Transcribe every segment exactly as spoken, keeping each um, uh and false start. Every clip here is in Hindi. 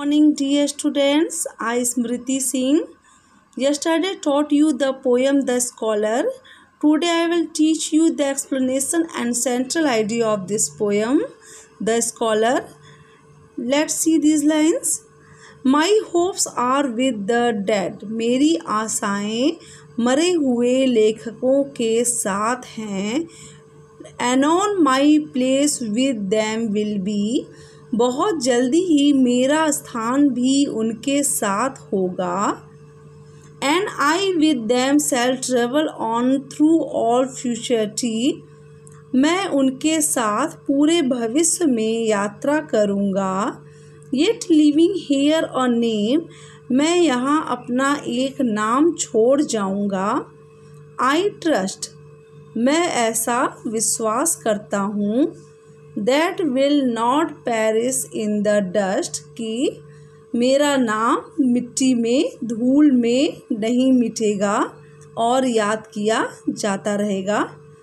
Morning, dear students. I, Smriti Singh, yesterday taught you the poem The Scholar. Today I will teach you the explanation and central idea of this poem, The Scholar. Let's see these lines. My hopes are with the dead. मेरी आशाएं मरे हुए लेखकों के साथ हैं. And on my place with them will be. बहुत जल्दी ही मेरा स्थान भी उनके साथ होगा. And I with them shall travel on through all futurity. मैं उनके साथ पूरे भविष्य में यात्रा करूँगा. Yet living here a name. मैं यहाँ अपना एक नाम छोड़ जाऊँगा. I trust. मैं ऐसा विश्वास करता हूँ. That will not perish in the dust. कि मेरा नाम मिट्टी में धूल में नहीं मिटेगा और याद किया जाता रहेगा.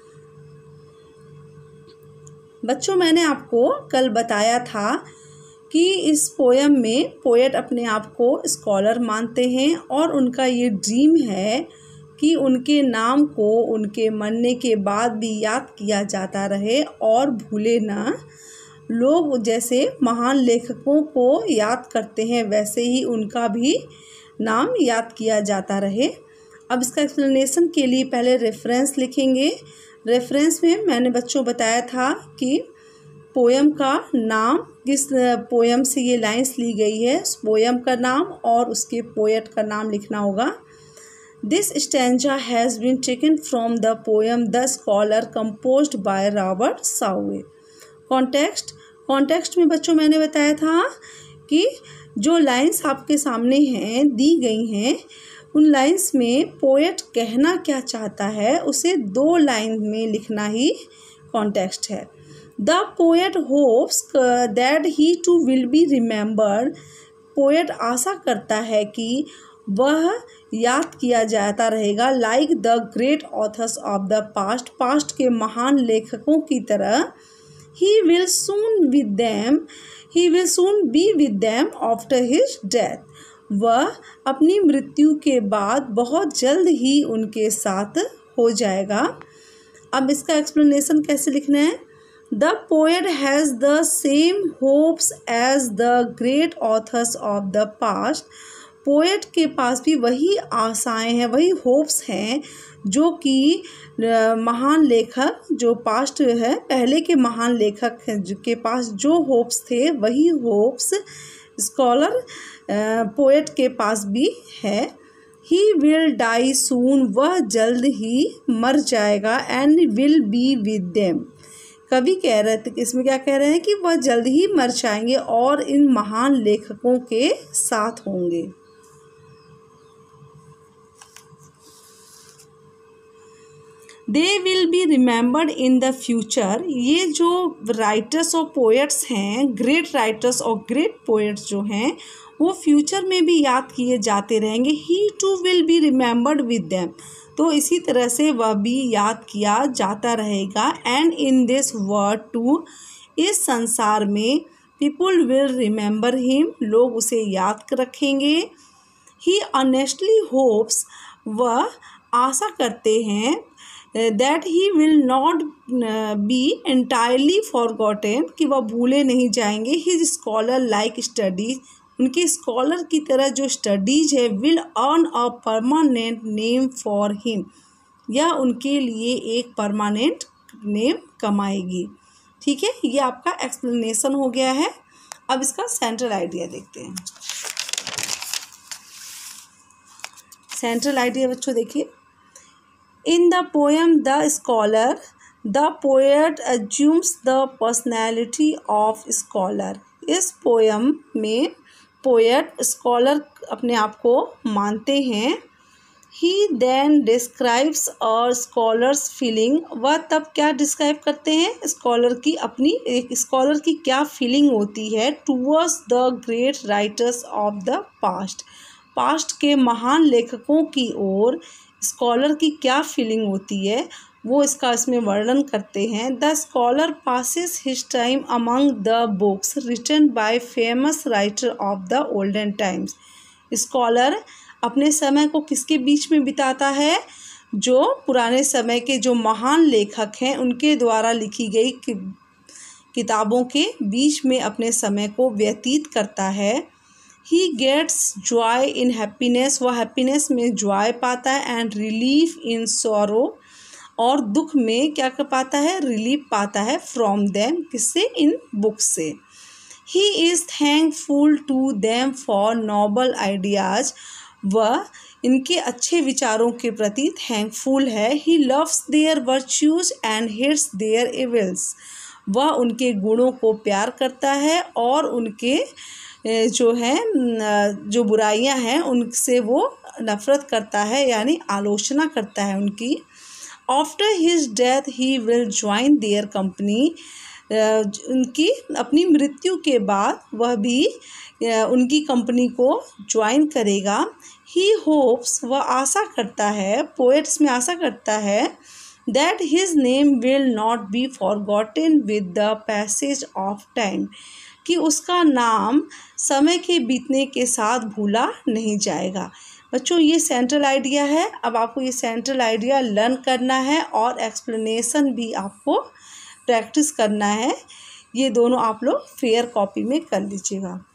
बच्चों, मैंने आपको कल बताया था कि इस पोयम में पोएट अपने आप को स्कॉलर मानते हैं और उनका ये ड्रीम है कि उनके नाम को उनके मरने के बाद भी याद किया जाता रहे और भूले ना. लोग जैसे महान लेखकों को याद करते हैं वैसे ही उनका भी नाम याद किया जाता रहे. अब इसका एक्सप्लेनेशन के लिए पहले रेफरेंस लिखेंगे. रेफरेंस में मैंने बच्चों बताया था कि पोयम का नाम, किस पोयम से ये लाइंस ली गई है, उस पोयम का नाम और उसके पोएट का नाम लिखना होगा. This stanza has been taken from the poem The Scholar composed by Robert Shaw. Context context में बच्चों मैंने बताया था कि जो लाइंस आपके सामने हैं दी गई हैं उन लाइंस में पोएट कहना क्या चाहता है उसे दो लाइन में लिखना ही कॉन्टेक्स्ट है. The poet hopes that he too will be remembered. Poet आशा करता है कि वह याद किया जाता रहेगा like the great authors of the past. Past के महान लेखकों की तरह. He will soon with them he will soon be with them after his death. वह अपनी मृत्यु के बाद बहुत जल्द ही उनके साथ हो जाएगा. अब इसका एक्सप्लेनेशन कैसे लिखना है. The poet has the same hopes as the great authors of the past. Poet के पास भी वही आशाएं हैं, वही होप्स हैं जो कि महान लेखक जो पास्ट है पहले के महान लेखक के पास जो होप्स थे वही होप्स स्कॉलर पोएट के पास भी है. He will die soon. वह जल्द ही मर जाएगा. And will be with them. कवि कह रहे थे, इसमें क्या कह रहे हैं कि वह जल्द ही मर जाएंगे और इन महान लेखकों के साथ होंगे. They will be remembered in the future. ये जो राइटर्स और पोएट्स हैं, ग्रेट राइटर्स और ग्रेट पोएट्स जो हैं वो फ्यूचर में भी याद किए जाते रहेंगे. He too will be remembered with them. तो इसी तरह से वह भी याद किया जाता रहेगा. And in this world too. इस संसार में पीपुल विल रिमेंबर हिम. लोग उसे याद रखेंगे. He honestly hopes. वह आशा करते हैं that he will not be entirely forgotten. कि वह भूले नहीं जाएंगे. His scholar like studies. उनके स्कॉलर की तरह जो स्टडीज है will earn a permanent name for him. यह उनके लिए एक परमानेंट नेम कमाएगी. ठीक है, ये आपका एक्सप्लेनेशन हो गया है. अब इसका सेंट्रल आइडिया देखते हैं. सेंट्रल आइडिया बच्चों देखिए. In the poem The Scholar, the poet assumes the personality of scholar. इस पोयम में पोएट स्कॉलर अपने आप को मानते हैं. He then describes a scholar's feeling. वह तब क्या डिस्क्राइब करते हैं स्कॉलर की अपनी एक स्कॉलर की क्या फीलिंग होती है towards the great writers of the past. Past के महान लेखकों की ओर स्कॉलर की क्या फीलिंग होती है. वो इसका इसमें वर्णन करते हैं। The scholar passes his time among the books written by famous writer of the olden times. Scholar अपने समय को किसके बीच में बिताता है? जो पुराने समय के जो महान लेखक हैं उनके द्वारा लिखी गई कि, किताबों के बीच में अपने समय को व्यतीत करता है। He gets joy in happiness, वह हैप्पीनेस में जॉय पाता है, एंड रिलीफ इन सॉरो, और दुख में क्या कर पाता है? रिलीफ पाता है फ्रॉम देम, किससे? इन बुक्स से। He is thankful to them for noble ideas, वह इनके अच्छे विचारों के प्रति थैंकफुल है। He loves their virtues and hates their evils, वह उनके गुणों को प्यार करता है और उनके जो है जो बुराइयां हैं उनसे वो नफ़रत करता है, यानी आलोचना करता है उनकी। After his death he will join their company, उनकी अपनी मृत्यु के बाद वह भी उनकी कंपनी को ज्वाइन करेगा। ही होप्स, वह आशा करता है, पोएट्स में आशा करता है, that his name will not be forgotten with the passage of time, कि उसका नाम समय के बीतने के साथ भूला नहीं जाएगा। बच्चों ये सेंट्रल आइडिया है। अब आपको ये सेंट्रल आइडिया लर्न करना है और एक्सप्लेनेशन भी आपको प्रैक्टिस करना है। ये दोनों आप लोग फेयर कॉपी में कर लीजिएगा।